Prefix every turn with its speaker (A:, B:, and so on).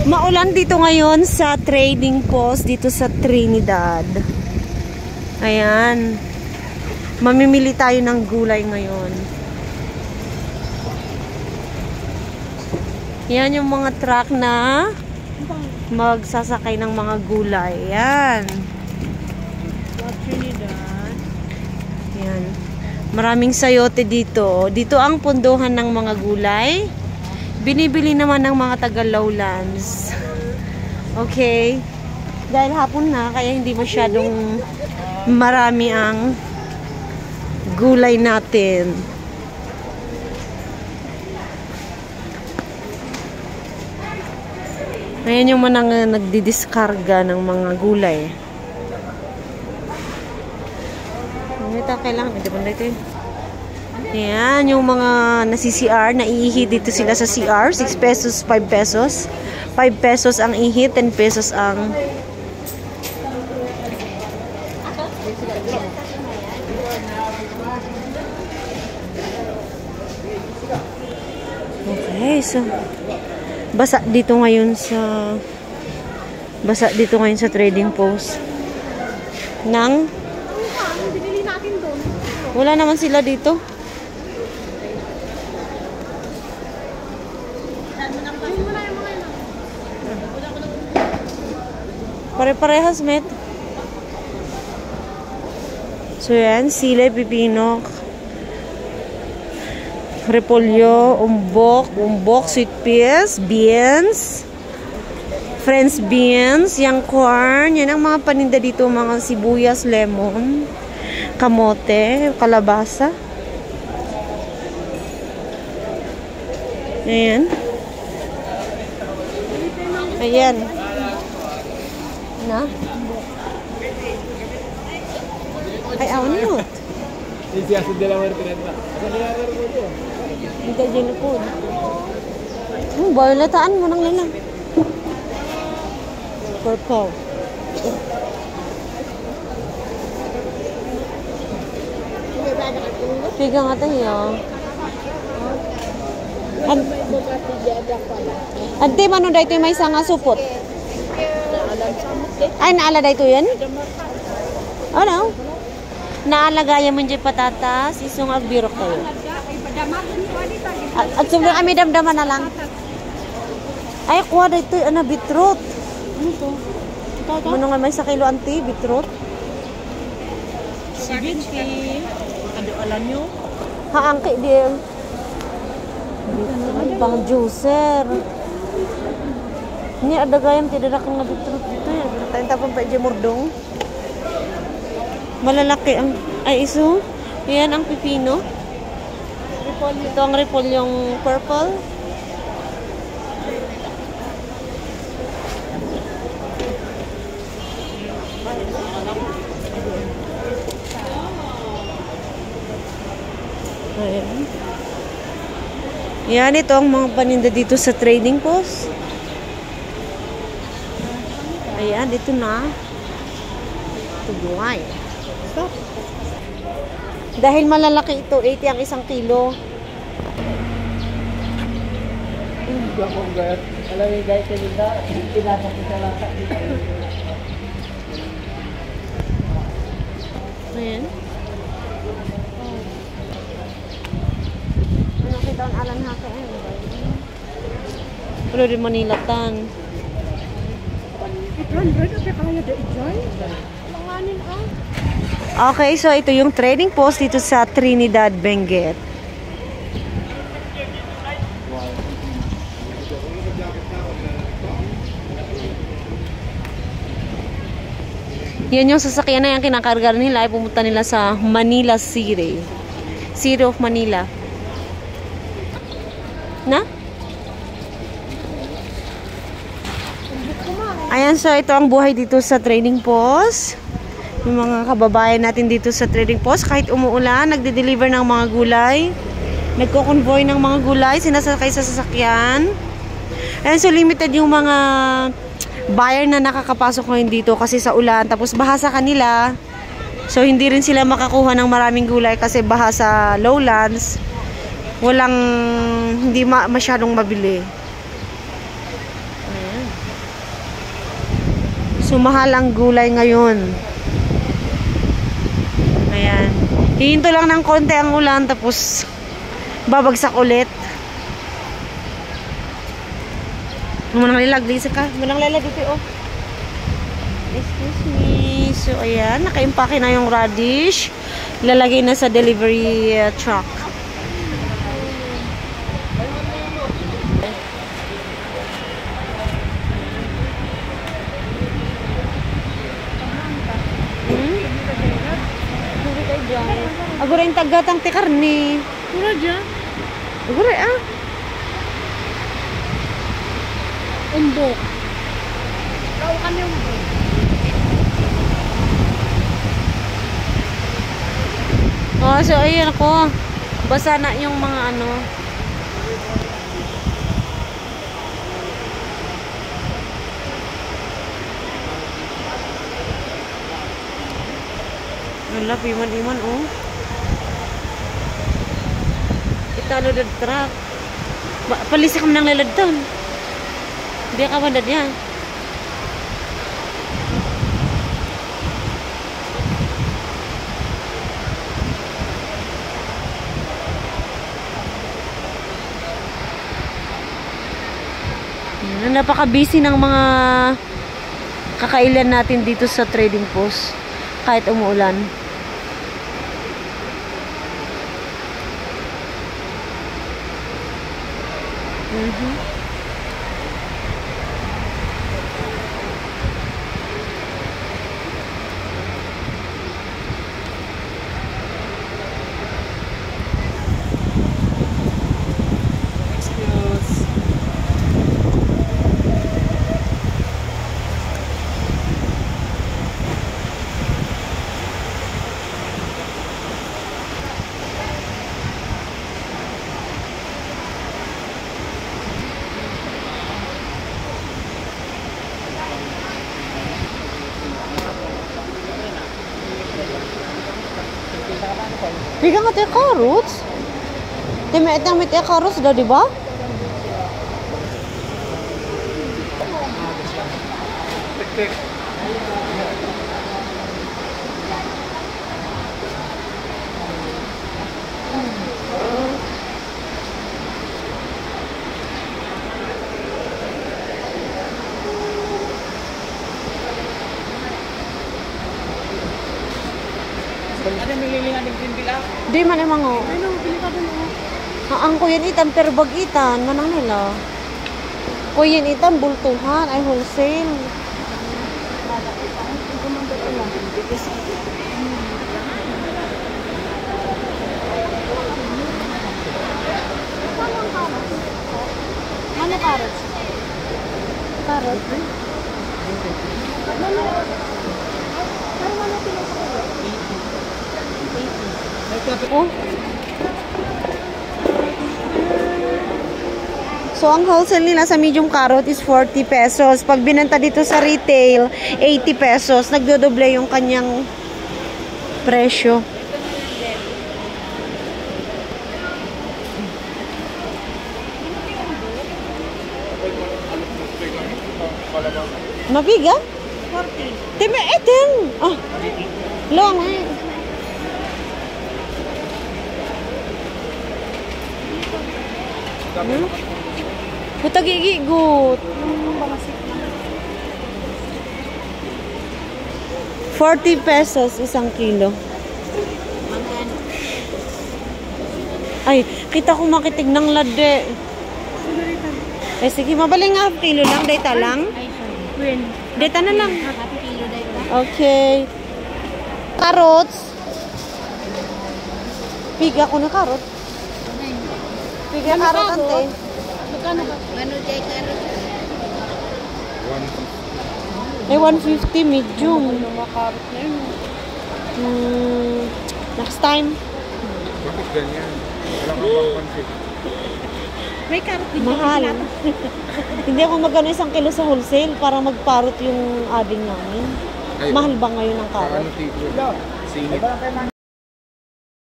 A: Maulan dito ngayon sa trading post dito sa Trinidad. Ayan. Mamimili tayo ng gulay ngayon. Yan yung mga truck na magsasakay ng mga gulay. Ayan.
B: Trinidad.
A: Ayan. Maraming sayote dito. Dito ang punduhan ng mga gulay. Binibili naman ng mga taga lowlands. Okay. Dahil hapon na, kaya hindi masyadong marami ang gulay natin. Ayan yung mga nagdidiskarga ng mga gulay. Ito kailangan. Hindi ba ito yun? Ayan, yung mga nasi-CR, naiihi dito sila sa CR. 6 pesos, 5 pesos. 5 pesos ang ihi, 10 pesos ang... Okay, so... Basa dito ngayon sa trading post. Nang... Wala naman sila dito. Pare-parehas, met. So, yan. Sile, pipino, repolyo, umbok, sweet peas, beans, French beans, yung corn. Yan ang mga paninda dito. Mga sibuyas, lemon, kamote, kalabasa. Ayan. Ayan. Na? Ay, awan nyo. Hindi ka dyan po. Bayolataan mo nang nilang. Purple. Tiga nga tayo. Ante, mano da ito may sanga supot? Ay, naala da ito yan? Ano? Naalagayan mo dyan patatas, isong agbirok tayo. At sobrang kami damdaman na lang. Ay, kuha da ito, beetroot. Ano to? Mano nga may sa kilo, ante, beetroot?
B: 70. Ano alam nyo?
A: Haangki din. Pang juicer. Ini ada gayam tidak ada nga beetroot dito. Tayo tapon pa dyan murdong. Malalaki ang ay iso. Yan ang pipino. Ito ang repolyong purple. Ayan. Yan, ito ang mga paninda dito sa trading post. Ayan, dito na. Ito buhay. Stop. Dahil malalaki ito, 80 ang isang kilo.
B: Alam mo guys, pinasok ko sa lasa.
A: Ayan. Ano kita ang alan haka? Pero di Manila tan.
B: 800 at kaya da i-join? Langanin ah.
A: Okay, so ito yung trading post dito sa Trinidad, Benguet. Yan yung sasakyan na yung kinakarga nila ay pumunta nila sa Manila City. City of Manila. Na? Ayan, so ito ang buhay dito sa trading post. Yung mga kababayan natin dito sa trading post, kahit umuulan, nagde-deliver ng mga gulay. Nagko-convoy ng mga gulay, sinasakay sa sasakyan. Ayan, so limited yung mga buyer na nakakapasok ngayon dito kasi sa ulan. Tapos baha sa kanila. So hindi rin sila makakuha ng maraming gulay kasi baha sa lowlands. Hindi masyadong mabili. Ayan. So, mahal ang gulay ngayon. Ayan. Hihinto lang ng konti ang ulan, tapos babagsak ulit. Manang lilag ka. Manang lilag dito, oh. Excuse me. So, ayan. Nakaimpake na yung radish. Lalagay na sa delivery truck. Agora yung tagatang te karne.
B: Mura dyan.
A: Agora
B: Umbok. Tao ka niyo umbok.
A: Oh, so ayun ako. Basa na yung mga ano. Wala, iman-iman, oh. Italo na truck. Palisi ka mo ng laladtan. Hindi ka bandad yan. Napaka-busy ng mga kakailan natin dito sa trading post. Kahit umuulan. Bigyan nga tayo carrots. May carrots daw, di ba?
B: Ano nililingan ng green
A: Di man emang o.
B: Ano, pili ka dun o.
A: Ang kuyan itan, pero bag-itan. Manang nila. Kuyan itan, bultuhan. Ay, wholesale.
B: Ano carrots? Carrots?
A: Oh. So, ang wholesale nila sa medium carrot is 40 pesos. Pag binenta dito sa retail, 80 pesos. Nagdodoble yung kanyang presyo. Mabiga? 40. Tiba, etin. Ah, long eh. Butagi gut. 40 pesos isang kilo. Ay, kita ko makitig ng lade. Eh, sige, mabaling nga kilo lang. Data lang. Data na lang. Okay. Carrots. Piga ko na carrot. Piga carrot ante.
B: Magkano ba? Ano jay carrot?
A: Eh, 150 medium.
B: Mga carrot na yun.
A: Next time.
C: Bakit ganyan? Walang abang 150.
B: May carrot din.
A: Mahal. Hindi ako magano isang kilo sa wholesale para magparot yung ading namin. Mahal ba ngayon ang carrot?
C: Ano tipo? Singit.